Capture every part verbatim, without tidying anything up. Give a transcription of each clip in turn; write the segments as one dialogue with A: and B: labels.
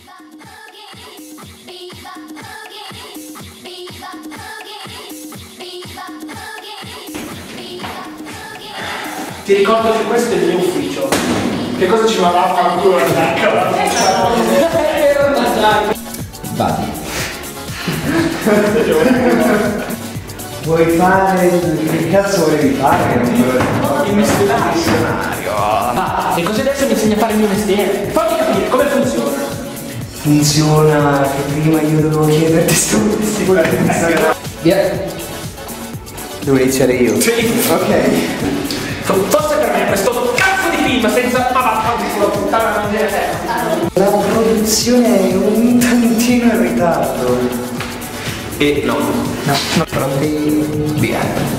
A: Ti ricordo che questo è il mio ufficio. Che cosa ci va a fare ancora?
B: Vadi.
C: Vuoi fare... che cazzo volevi fare?
A: Il missionario. Ah, e così adesso mi insegna a fare il mio mestiere. Fammi capire come funziona.
C: Funziona che prima io dovevo chiederti sicurezza.
B: Via. Devo iniziare io?
A: Sì.
C: Ok.
A: Forse per me questo cazzo di film senza... ma vaffanculo, puttana la miseria.
C: La produzione è un tantino in ritardo.
B: E no.
C: No, no. Pronti?
B: Via.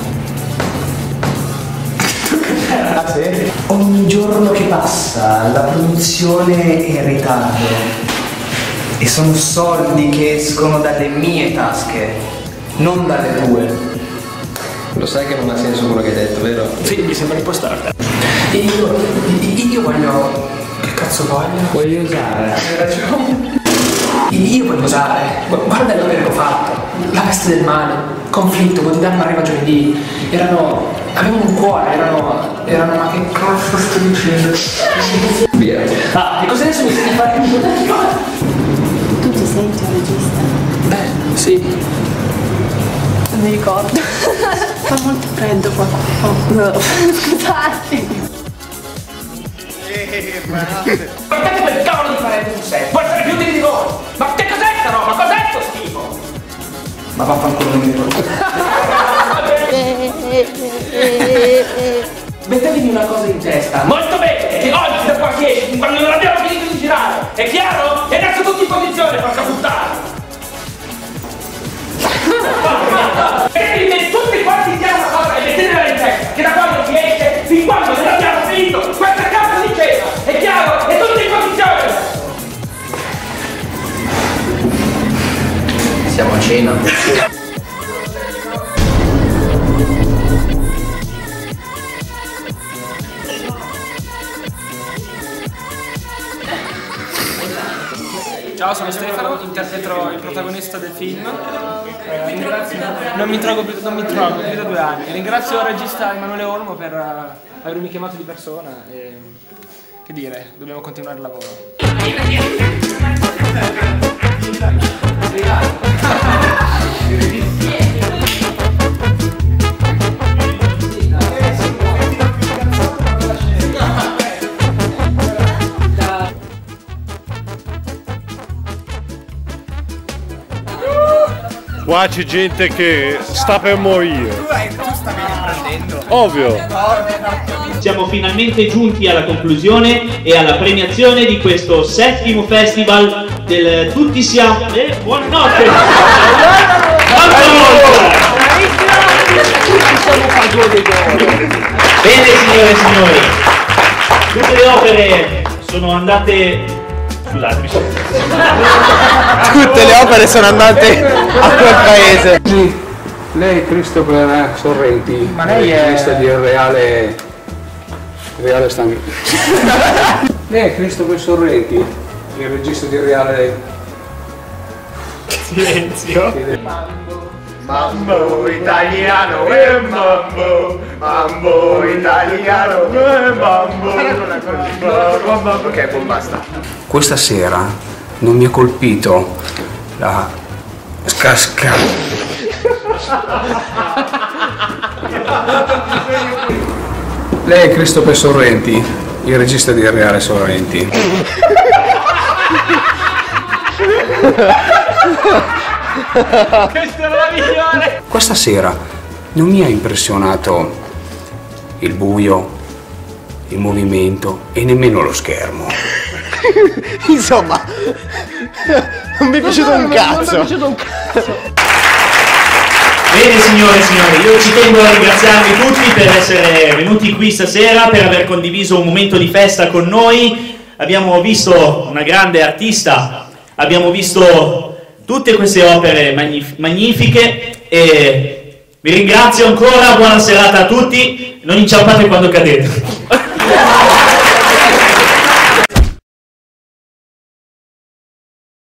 C: Ah sì? Ogni giorno che passa la produzione è in ritardo. E sono soldi che escono dalle mie tasche, non dalle tue.
B: Lo sai che non ha senso quello che hai detto, vero?
A: Sì, mi sembra impostato.
C: Io, io voglio... che cazzo voglio?
B: Voglio usare.
C: Hai ragione. Io voglio usare. Guarda l'opera che ho fatto. La veste del male, conflitto, quotidiano arriva giovedì. Erano... avevano un cuore, erano... erano... ma che cazzo sto dicendo?
B: Via.
A: Ah, e cosa adesso mi insegna a fare il mio
D: Tu ti senti un regista?
A: Beh, sì.
D: Non mi ricordo. Fa molto freddo qua. Oh, no. Scusate.
A: Guardate quel cavolo di parete su set. Può essere più di voi. Ma che cos'è sta roba? Cos'è sto schifo?
C: Ma vaffanculo non mi ricordo.
A: Mettetevi una cosa in testa. Molto bene. Che oggi da qua si esce quando non abbiamo finito di girare. È chiaro? E adesso tutti in posizione, porca puttana. E tutti quanti diamo una cosa e mettetela in testa, che da quando si esce fin quando non abbiamo finito questa cazzo di cena, è chiaro? E tutti in posizione!
B: Siamo a cena.
A: Ciao, sono Stefano, interpreto il protagonista del film. Eh, ringrazio, non mi trovo più, non mi trovo più da due anni. Ringrazio il regista Emanuele Olmo per uh, avermi chiamato di persona e che dire, dobbiamo continuare il lavoro.
E: Qua c'è gente che sta per morire.
F: Tu, tu stavi riprendendo.
E: Ovvio.
G: Siamo finalmente giunti alla conclusione e alla premiazione di questo settimo festival del Tutti Siamo... Eh, buonanotte! Bene signore e signori, tutte le opere sono andate... Scusatemi.
F: Tutte le opere sono andate a quel paese.
H: Sì, lei è Christopher Sorrenti,
A: Ma lei è...
H: regista di Reale... Reale Stan... Lei è Christopher Sorrenti, il regista di Reale...
A: Silenzio.
F: Mambo italiano, eh mambo, mambo italiano, eh mambo. Ok, buon basta.
H: Questa sera non mi ha colpito la scasca. Lei è Christopher Sorrenti, il regista di Reale Sorrenti.
A: Questa era la migliore!
H: Questa sera non mi ha impressionato il buio, il movimento e nemmeno lo schermo.
F: Insomma, non mi è piaciuto un cazzo.
G: Bene signore e signori, io ci tengo a ringraziarvi tutti per essere venuti qui stasera, per aver condiviso un momento di festa con noi. Abbiamo visto una grande artista, abbiamo visto tutte queste opere magnif- magnifiche e vi ringrazio ancora, buona serata a tutti, non inciampate quando cadete.